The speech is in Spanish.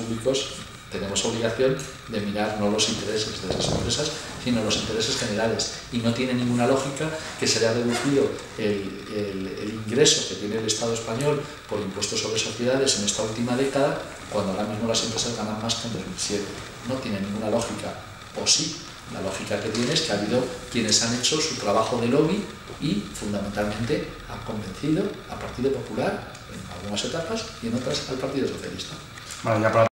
públicos tenemos obligación de mirar no los intereses de esas empresas, sino los intereses generales. Y no tiene ninguna lógica que se haya reducido el ingreso que tiene el Estado español por impuestos sobre sociedades en esta última década, cuando ahora mismo las empresas ganan más que en 2007. No tiene ninguna lógica. O sí, la lógica que tiene es que ha habido quienes han hecho su trabajo de lobby y fundamentalmente han convencido al Partido Popular en algunas etapas y en otras al Partido Socialista. Bueno, ya para